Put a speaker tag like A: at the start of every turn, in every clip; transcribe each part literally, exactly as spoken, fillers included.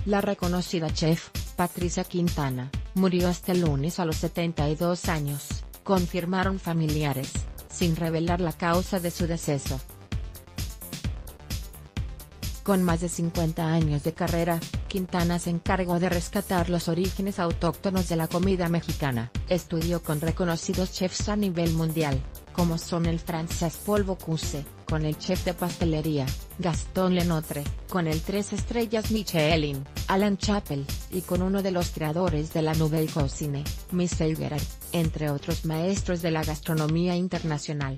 A: La reconocida chef, Patricia Quintana, murió este lunes a los setenta y dos años, confirmaron familiares, sin revelar la causa de su deceso. Con más de cincuenta años de carrera, Quintana se encargó de rescatar los orígenes autóctonos de la comida mexicana. Estudió con reconocidos chefs a nivel mundial, como son el francés Paul Bocuse, con el chef de pastelería, Gaston Lenotre, con el tres estrellas Michelin, Alan Chappell, y con uno de los creadores de la Nouvelle Cuisine, Michel Guerard, entre otros maestros de la gastronomía internacional.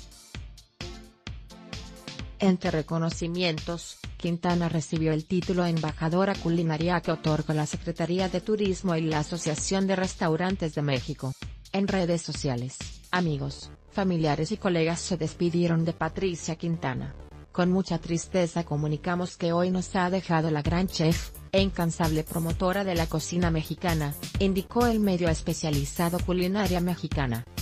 A: Entre reconocimientos, Quintana recibió el título Embajadora Culinaria que otorga la Secretaría de Turismo y la Asociación de Restaurantes de México. En redes sociales, amigos, familiares y colegas se despidieron de Patricia Quintana. Con mucha tristeza comunicamos que hoy nos ha dejado la gran chef, e incansable promotora de la cocina mexicana, indicó el medio especializado Culinaria Mexicana.